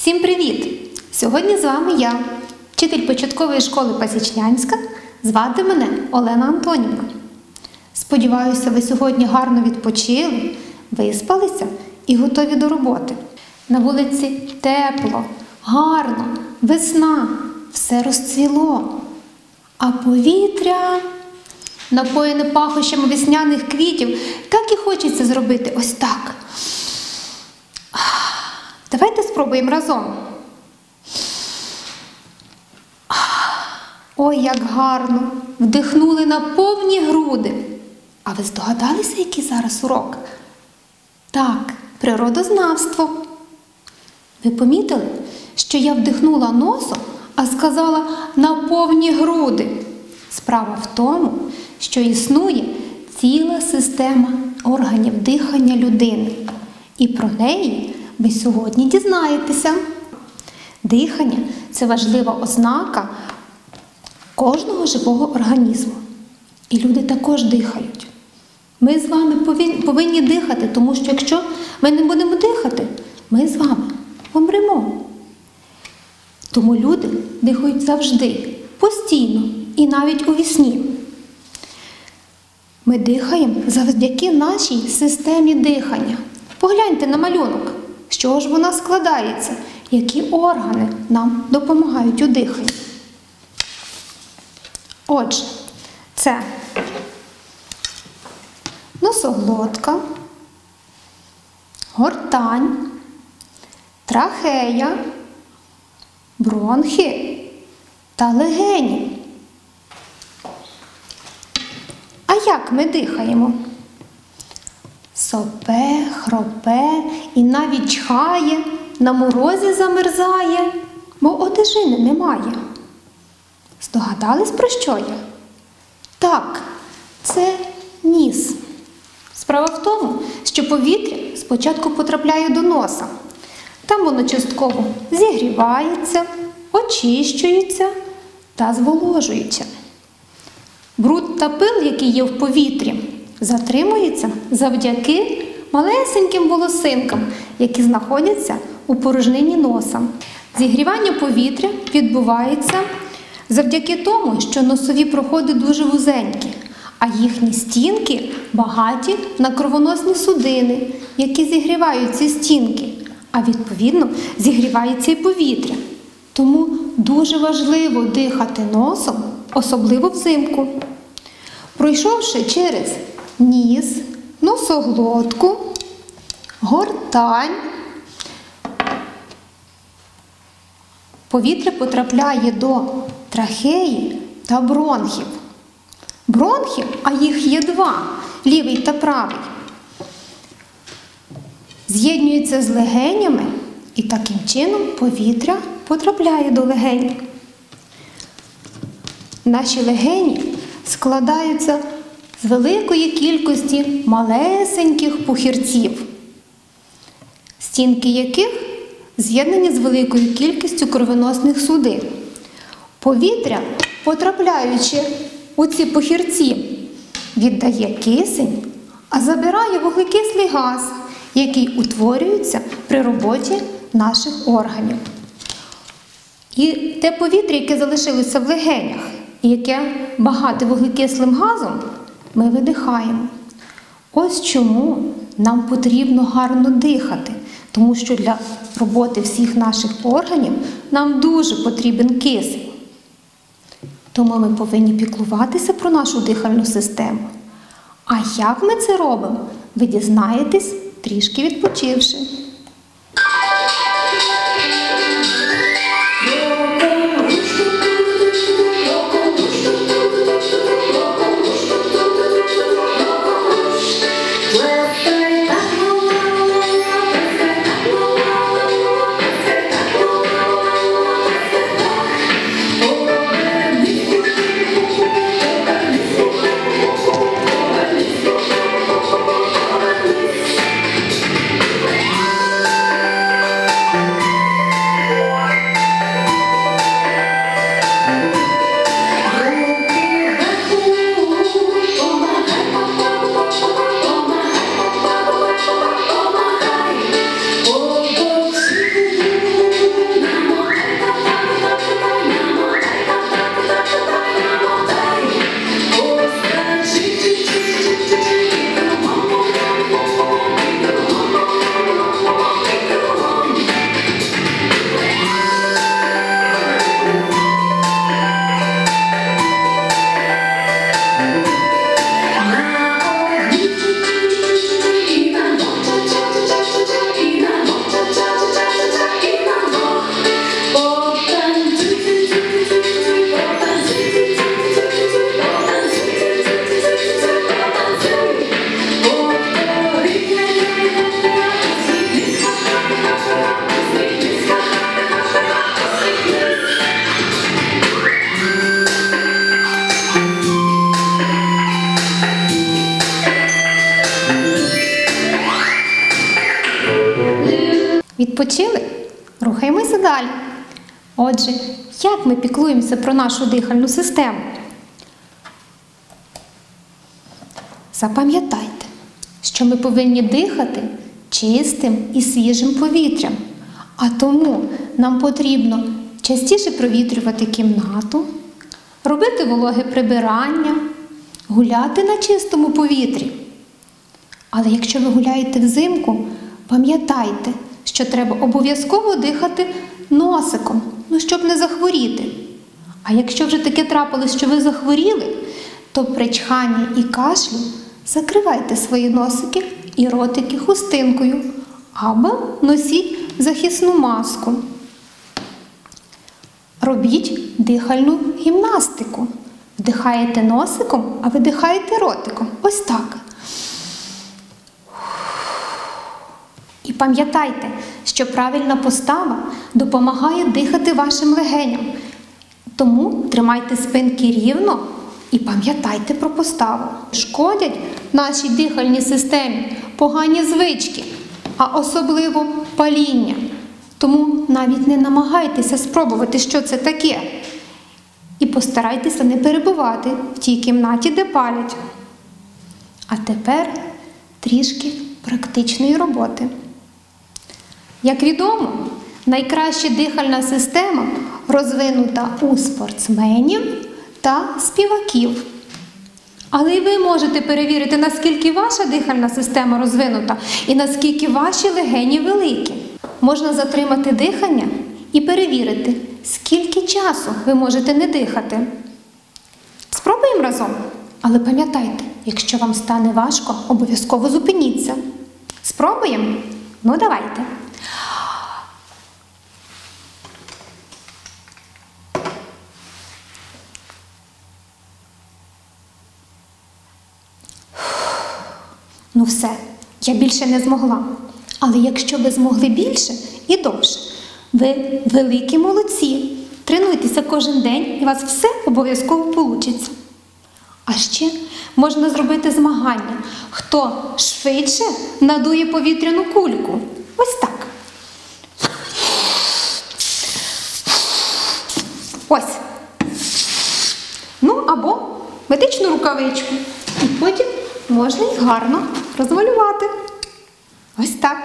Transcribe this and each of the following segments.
Всім привіт! Сьогодні з вами я, вчитель початкової школи Пасічнянська, звати мене Олена Антонівна. Сподіваюся, ви сьогодні гарно відпочили, виспалися і готові до роботи. На вулиці тепло, гарно, весна, все розцвіло, а повітря напоєне пахощами весняних квітів, так і хочеться зробити ось так. Давайте спробуємо разом. Ой, як гарно! Вдихнули на повні груди. А ви здогадалися, який зараз урок? Так, природознавство. Ви помітили, що я вдихнула носом, а сказала на повні груди? Справа в тому, що існує ціла система органів дихання людини. І про неї ви сьогодні дізнаєтеся. Дихання – це важлива ознака кожного живого організму. І люди також дихають. Ми з вами повинні дихати, тому що якщо ми не будемо дихати, ми з вами помремо. Тому люди дихають завжди, постійно і навіть у вісні. Ми дихаємо завдяки нашій системі дихання. Погляньте на малюнок. З чого ж вона складається? Які органи нам допомагають у диханні? Отже, це носоглотка, гортань, трахея, бронхи та легені. А як ми дихаємо? Сопе, хропе і навіть чхає, на морозі замерзає, бо одежини немає. Здогадались, про що я? Так, це ніс. Справа в тому, що повітря спочатку потрапляє до носа. Там воно частково зігрівається, очищується та зволожується. Бруд та пил, який є в повітрі, затримується завдяки малесеньким волосинкам, які знаходяться у порожнині носа. Зігрівання повітря відбувається завдяки тому, що носові проходи дуже вузенькі, а їхні стінки багаті на кровоносні судини, які зігрівають ці стінки, а відповідно зігрівається і повітря. Тому дуже важливо дихати носом, особливо взимку. Пройшовши через ніс, носоглотку, гортань, повітря потрапляє до трахеї та бронхів. Бронхи, а їх є два, лівий та правий, з'єднуються з легенями, і таким чином повітря потрапляє до легень. Наші легені складаються з великої кількості малесеньких пухирців, стінки яких з'єднані з великою кількістю кровоносних судин. Повітря, потрапляючи у ці пухирці, віддає кисень, а забирає вуглекислий газ, який утворюється при роботі наших органів. І те повітря, яке залишилося в легенях, і яке багате вуглекислим газом, ми видихаємо. Ось чому нам потрібно гарно дихати, тому що для роботи всіх наших органів нам дуже потрібен кисень. Тому ми повинні піклуватися про нашу дихальну систему. А як ми це робимо, ви дізнаєтесь, трішки відпочивши. Відпочили? Рухаємося далі. Отже, як ми піклуємося про нашу дихальну систему? Запам'ятайте, що ми повинні дихати чистим і свіжим повітрям, а тому нам потрібно частіше провітрювати кімнату, робити вологе прибирання, гуляти на чистому повітрі. Але якщо ви гуляєте взимку, пам'ятайте, що треба обов'язково дихати носиком, щоб не захворіти. А якщо вже таке трапилось, що ви захворіли, то при чханні і кашлю закривайте свої носики і ротики хустинкою або носіть захисну маску. Робіть дихальну гімнастику. Вдихаєте носиком, а видихаєте ротиком. Ось так. І пам'ятайте, що правильна постава допомагає дихати вашим легеням. Тому тримайте спинки рівно і пам'ятайте про поставу. Шкодять нашій дихальній системі погані звички, а особливо паління. Тому навіть не намагайтеся спробувати, що це таке. І постарайтеся не перебувати в тій кімнаті, де палять. А тепер трішки практичної роботи. Як відомо, найкраща дихальна система розвинута у спортсменів та співаків. Але і ви можете перевірити, наскільки ваша дихальна система розвинута і наскільки ваші легені великі. Можна затримати дихання і перевірити, скільки часу ви можете не дихати. Спробуємо разом. Але пам'ятайте, якщо вам стане важко, обов'язково зупиніться. Спробуємо? Ну, давайте. Ну все, я більше не змогла. Але якщо ви змогли більше і довше, ви великі молодці. Тренуйтеся кожен день і у вас все обов'язково вийде. А ще можна зробити змагання, хто швидше надує повітряну кульку. Ось так. Ось. Ну або медичну рукавичку. І потім можна їх гарно розмалювати. Ось так.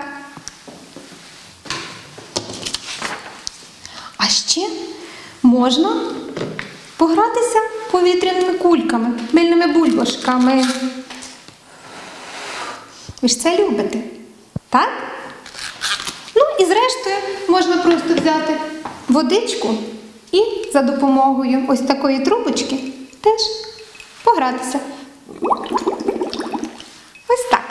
А ще можна погратися повітряними кульками, мильними бульбашками. Ви ж це любите, так? Ну і зрештою можна просто взяти водичку і за допомогою ось такої трубочки теж погратися. Ось так.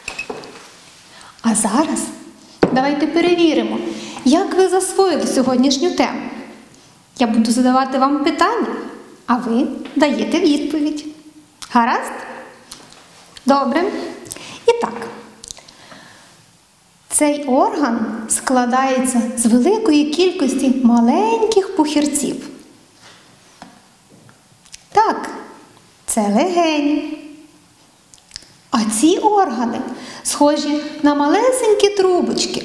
А зараз давайте перевіримо, як ви засвоїли сьогоднішню тему. Я буду задавати вам питання, а ви даєте відповідь. Гаразд? Добре. І так. Цей орган складається з великої кількості маленьких пухирців. Так, це легені. А ці органи схожі на малесенькі трубочки.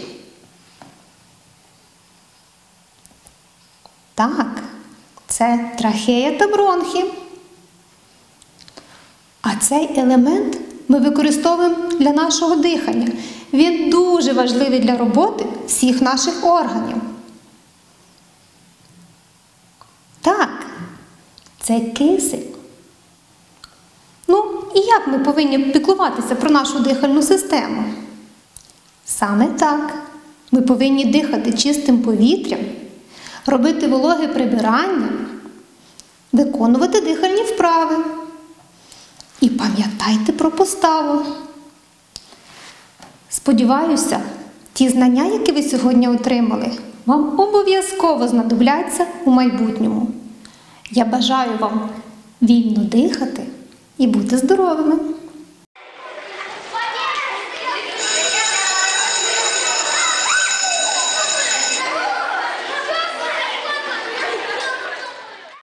Так, це трахея та бронхи. А цей елемент ми використовуємо для нашого дихання. Він дуже важливий для роботи всіх наших органів. Так, це кисень. Ну, і як ми повинні піклуватися про нашу дихальну систему? Саме так. Ми повинні дихати чистим повітрям, робити вологе прибирання, виконувати дихальні вправи. І пам'ятайте про поставу. Сподіваюся, ті знання, які ви сьогодні отримали, вам обов'язково знадобляться у майбутньому. Я бажаю вам вільно дихати і бути здоровими.